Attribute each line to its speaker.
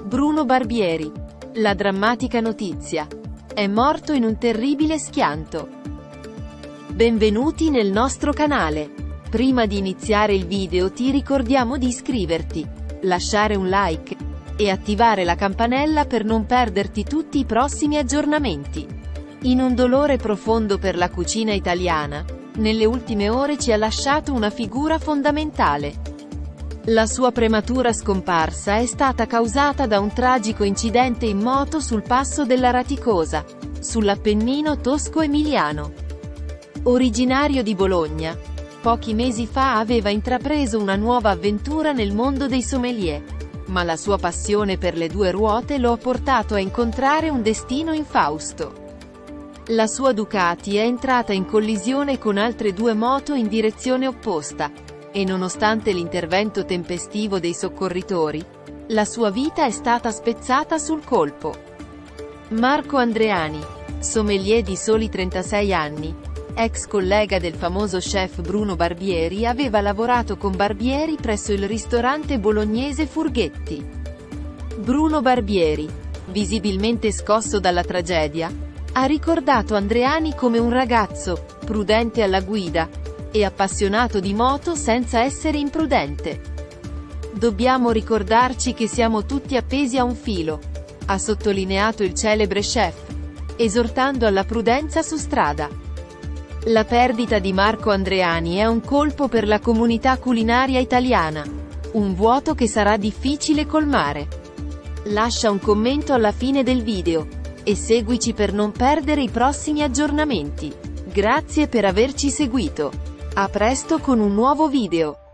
Speaker 1: Bruno Barbieri. La drammatica notizia. È morto in un terribile schianto. Benvenuti nel nostro canale. Prima di iniziare il video ti ricordiamo di iscriverti, lasciare un like e attivare la campanella per non perderti tutti i prossimi aggiornamenti. In un dolore profondo per la cucina italiana, nelle ultime ore ci ha lasciato una figura fondamentale. La sua prematura scomparsa è stata causata da un tragico incidente in moto sul passo della Raticosa, sull'Appennino tosco-emiliano. Originario di Bologna, pochi mesi fa aveva intrapreso una nuova avventura nel mondo dei sommelier, ma la sua passione per le due ruote lo ha portato a incontrare un destino infausto. La sua Ducati è entrata in collisione con altre due moto in direzione opposta, e nonostante l'intervento tempestivo dei soccorritori, la sua vita è stata spezzata sul colpo. Marco Andreani, sommelier di soli 36 anni, ex collega del famoso chef Bruno Barbieri, aveva lavorato con Barbieri presso il ristorante bolognese Furghetti. Bruno Barbieri, visibilmente scosso dalla tragedia, ha ricordato Andreani come un ragazzo prudente alla guida e appassionato di moto senza essere imprudente. Dobbiamo ricordarci che siamo tutti appesi a un filo, ha sottolineato il celebre chef, esortando alla prudenza su strada. La perdita di Marco Andreani è un colpo per la comunità culinaria italiana, un vuoto che sarà difficile colmare. Lascia un commento alla fine del video e seguici per non perdere i prossimi aggiornamenti. Grazie per averci seguito. A presto con un nuovo video.